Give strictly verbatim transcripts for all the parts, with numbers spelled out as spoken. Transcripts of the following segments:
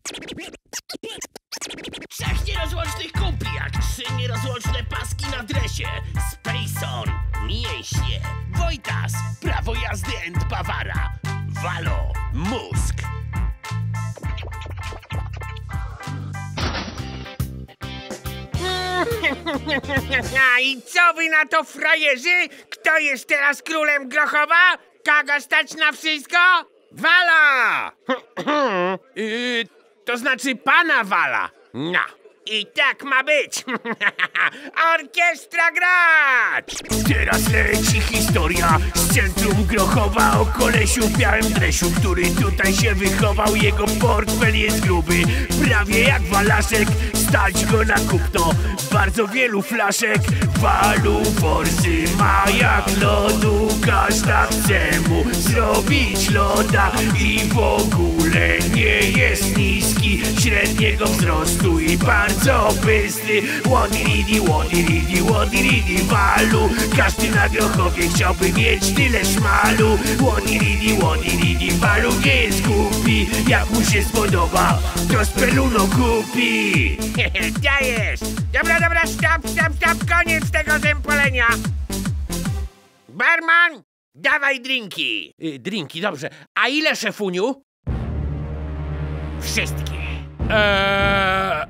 Trzech nierozłącznych kumpli, jak trzy nierozłączne paski na dresie. Spacon, mięśnie. Wojtas, prawo jazdy and Bawara. Walo, mózg. I co wy na to, frajerzy? Kto jest teraz królem Grochowa? Kogo stać na wszystko? Wala! yy, to znaczy pana Wala. No. I tak ma być. Orkiestra grać! Teraz leci historia z centrum Grochowa o kolesiu w białym dresiu, który tutaj się wychował. Jego portfel jest gruby, prawie jak walaszek. Stać go na kupno bardzo wielu flaszek. Walu forsy ma jak lodu, każda chce mu zrobić loda. I w ogóle nie jest niski, średniego wzrostu i bardzo bystry. Łodiridi, łodiridi, łodiridi, walu. Każdy na Grochowie chciałby mieć tyle szmalu. Łodiridi, łodiridi, walu nie jest głupi. Jak mu się spodoba, to z peluną kupi. Dajesz! Dobra, dobra, stop, stop, stop, koniec tego zempolenia! Barman, dawaj drinki! Y, drinki, dobrze. A ile, szefuniu? Wszystkie. Eee...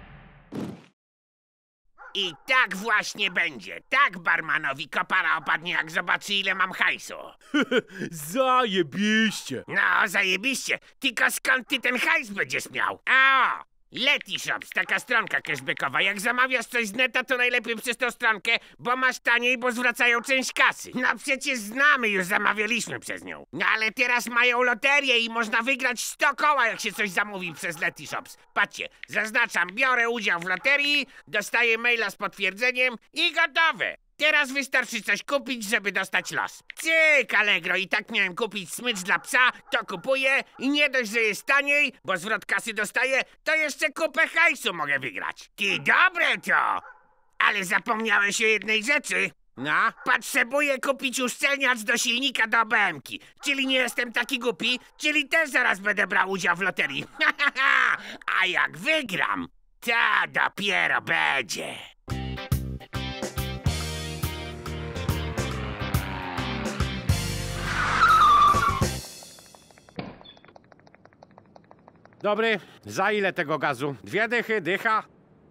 I tak właśnie będzie. Tak barmanowi kopara opadnie, jak zobaczy, ile mam hajsu. Zajebiście. No, zajebiście. Tylko skąd ty ten hajs będziesz miał? A o! Letty Shops, taka stronka cashbackowa. Jak zamawiasz coś z neta, to najlepiej przez tą stronkę, bo masz taniej, bo zwracają część kasy. No przecież znamy, już zamawialiśmy przez nią. No ale teraz mają loterię i można wygrać sto koła, jak się coś zamówi przez Letty Shops. Patrzcie, zaznaczam, biorę udział w loterii, dostaję maila z potwierdzeniem i gotowe. Teraz wystarczy coś kupić, żeby dostać los. Cyk, Allegro, i tak miałem kupić smycz dla psa, to kupuję i nie dość, że jest taniej, bo zwrot kasy dostaję, to jeszcze kupę hajsu mogę wygrać. Ty, dobre to! Ale zapomniałeś o jednej rzeczy. No, potrzebuję kupić uszczelniacz do silnika do B M ki. Czyli nie jestem taki głupi, czyli też zaraz będę brał udział w loterii. A jak wygram, to dopiero będzie. Dobry, za ile tego gazu? Dwie dychy, dycha?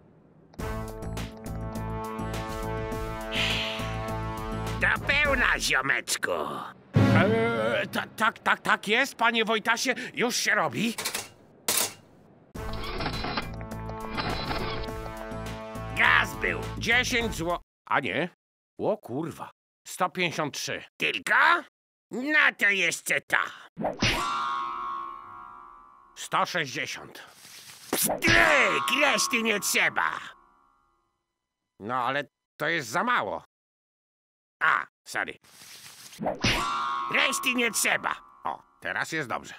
Do pełna, ziomeczku. Eee, ta, tak, tak, tak jest, panie Wojtasie, już się robi. Gaz był. dziesięć zł... A nie? O kurwa, sto pięćdziesiąt trzy. Tylko? No to jeszcze to. sto sześćdziesiąt. Pstryk, reszty nie trzeba. No ale to jest za mało. A, sorry. Reszty nie trzeba. O, teraz jest dobrze.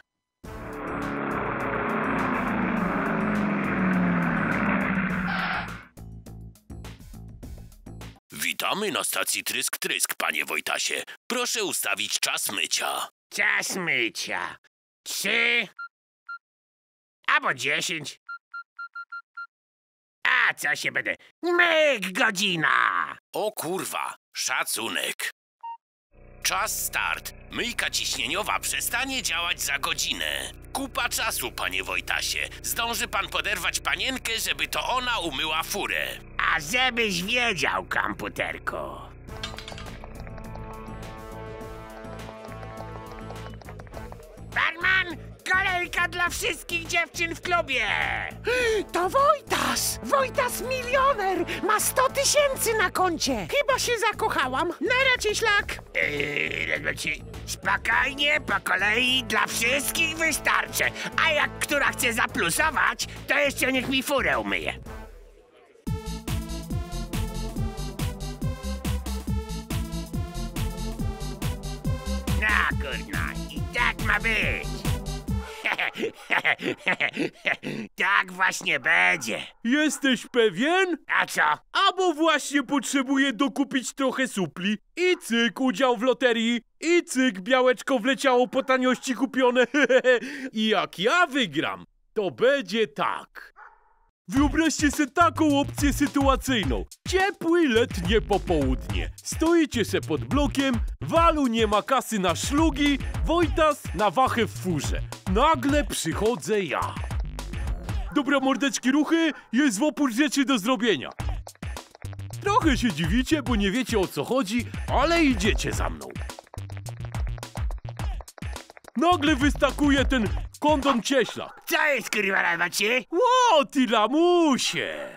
Witamy na stacji Trysk Trysk, panie Wojtasie. Proszę ustawić czas mycia. Czas mycia. Trzy. Albo dziesięć. A co się będę? Myk, godzina. O kurwa, szacunek. Czas start. Myjka ciśnieniowa przestanie działać za godzinę. Kupa czasu, panie Wojtasie. Zdąży pan poderwać panienkę, żeby to ona umyła furę. A żebyś wiedział, komputerku. Barman, kolejka dla wszystkich dziewczyn w klubie. To Wojtas! Wojtas milioner! Ma sto tysięcy na koncie! Chyba się zakochałam. Nara, cieślak! Yy, spokojnie, po kolei, dla wszystkich wystarczy. A jak która chce zaplusować, to jeszcze niech mi furę umyje. No kurna, i tak ma być. Tak właśnie będzie. Jesteś pewien? A co? A bo właśnie potrzebuję dokupić trochę supli. I cyk, udział w loterii. I cyk, białeczko wleciało po taniości kupione. I jak ja wygram, to będzie tak. Wyobraźcie sobie taką opcję sytuacyjną. Ciepłe letnie popołudnie. Stoicie se pod blokiem, Walu nie ma kasy na szlugi, Wojtas na wachę w furze. Nagle przychodzę ja. Dobra, mordeczki, ruchy, jest w opór rzeczy do zrobienia. Trochę się dziwicie, bo nie wiecie o co chodzi, ale idziecie za mną. Nagle wystakuje ten kondon cieślak. Co jest, kurwa, macie? Ło, ty lamusie!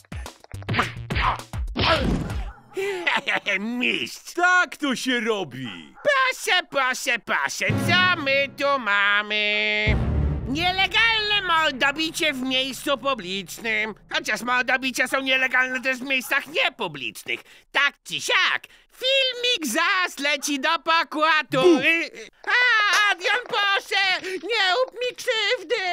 Mistrz! Tak to się robi! Proszę, proszę, proszę, co my tu mamy? Nielegalne mordobicie w miejscu publicznym. Chociaż mordobicia są nielegalne też w miejscach niepublicznych. Tak czy siak, filmik zaraz leci do pokładu. A, Adrian, proszę, nie rób mi krzywdy!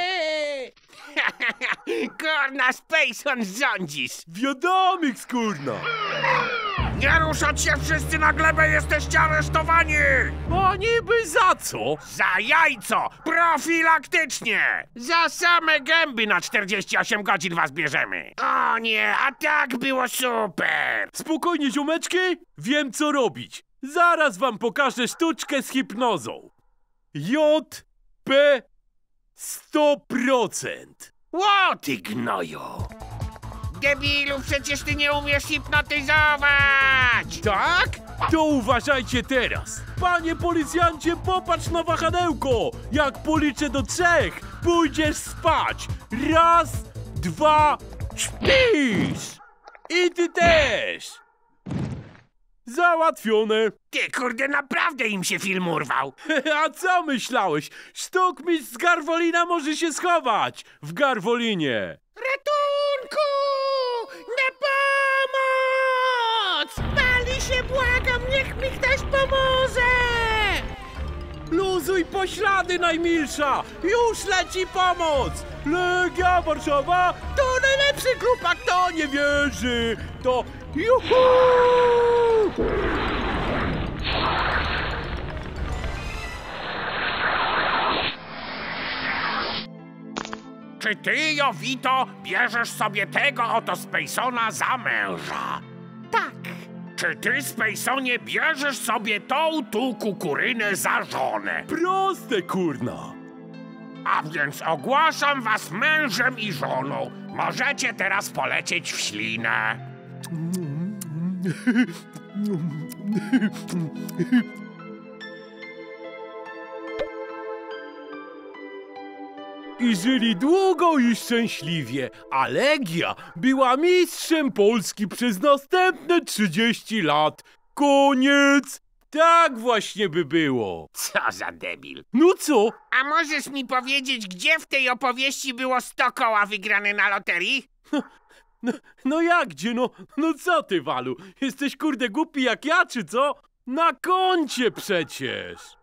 Kurna, Spacon, rządzisz. Wiadomik, skurna! Nie ruszać się wszyscy na glebę, jesteście aresztowani! A niby za co? Za jajco! Profilaktycznie! Za same gęby na czterdzieści osiem godzin was bierzemy! O nie, a tak było super! Spokojnie, ziomeczki, wiem co robić. Zaraz wam pokażę sztuczkę z hipnozą. J P sto procent. Ło, ty gnoju! Debilu, przecież ty nie umiesz hipnotyzować! Tak? To uważajcie teraz. Panie policjancie, popatrz na wahadełko. Jak policzę do trzech, pójdziesz spać. Raz, dwa, śpisz. I ty też. Załatwione. Ty, kurde, naprawdę im się film urwał! A co myślałeś? Sztukmistrz z Garwolina może się schować w Garwolinie. Ratunku! Na pomoc! Pali się, błagam, niech mi ktoś pomoże! Luzuj poślady, najmilsza! Już leci pomoc! Legia Warszawa to najlepszy klub, a kto nie wierzy, to juhu! Czy ty, Jowito, bierzesz sobie tego oto Spacona za męża? Tak. Czy ty, Spaconie, bierzesz sobie tą tu kukurynę za żonę? Proste, kurna! A więc ogłaszam was mężem i żoną. Możecie teraz polecieć w ślinę. I żyli długo i szczęśliwie, a Legia była mistrzem Polski przez następne trzydzieści lat. Koniec! Tak właśnie by było. Co za debil. No co? A możesz mi powiedzieć, gdzie w tej opowieści było sto koła wygrane na loterii? No, no jak gdzie? No, no co ty, Walu? Jesteś kurde głupi jak ja, czy co? Na koncie przecież!